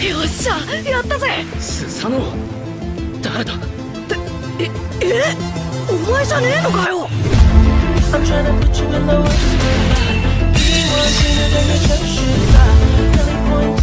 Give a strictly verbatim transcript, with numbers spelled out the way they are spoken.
よっしゃ、やったぜ。 スサノオ、誰だ？ え、え、お前じゃねえのかよ。 I'm trying to put you in the worst spot. You want to know that you're so shit. Really point